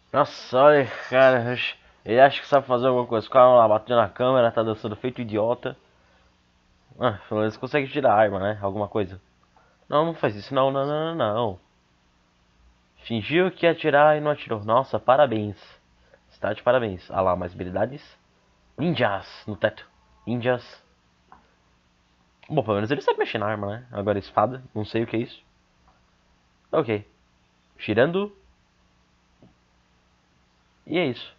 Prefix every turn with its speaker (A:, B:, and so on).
A: Nossa, olha, cara, ele acha que sabe fazer alguma coisa. Calma lá, bateu na câmera, tá dançando feito idiota. Ah, pelo menos consegue tirar a arma, né? Alguma coisa. Não, não faz isso, não, não, não, não, não. Fingiu que ia atirar e não atirou. Nossa, parabéns. Está de parabéns. Ah lá, mais habilidades. Ninjas no teto. Ninjas. Bom, pelo menos ele sabe mexer na arma, né? Agora espada, não sei o que é isso. Ok. Tirando. E é isso.